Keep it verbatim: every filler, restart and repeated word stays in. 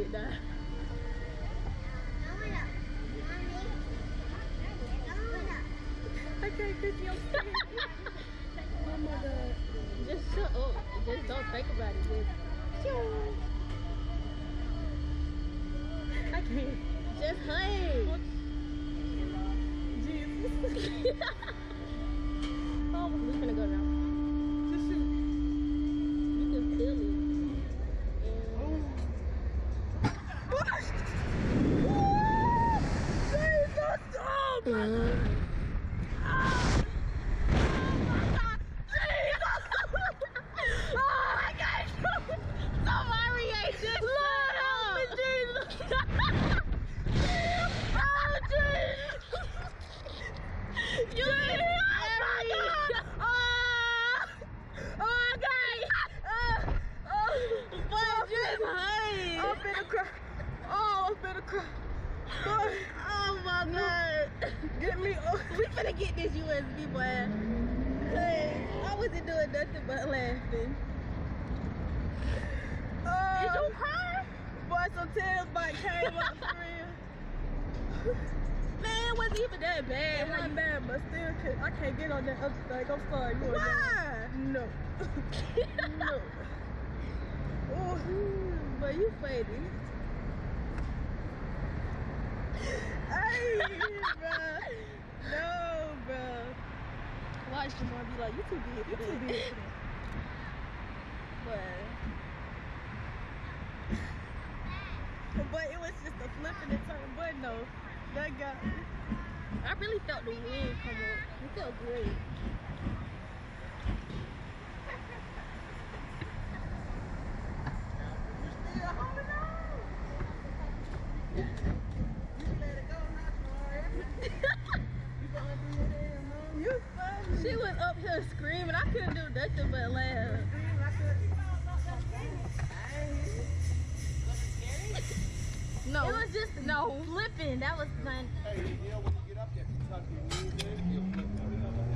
die. I can't get you on stage. Oh my god. Just shut up. Just don't think about it. Just shoo. I can't. Just hang. Jesus. Oh, we're gonna go now. Just shoot. You can feel it. And... Oh. Jesus! Oh my god! Get me over. We finna get this U S B, boy. Hey, I wasn't doing nothing but laughing. Oh, did you cry? Boy, some tears about came up for real. Man, it wasn't even that bad. It wasn't bad, but still, I can't get on that other thing. I'm sorry. You Why? No. No. Oh, but you funny. Hey, bro. No, bro. Watch them all be like, you too big for that. You too big for that. But, but it was just a flipping and turn. But no, that got me. I really felt the wind come up. It felt great. You still holding on? You funny. She was up here screaming. I couldn't do nothing but laugh. No. It was just no flipping. That was fun. Hey, you know when you get up there, if you tuck your knees in, you'll flip.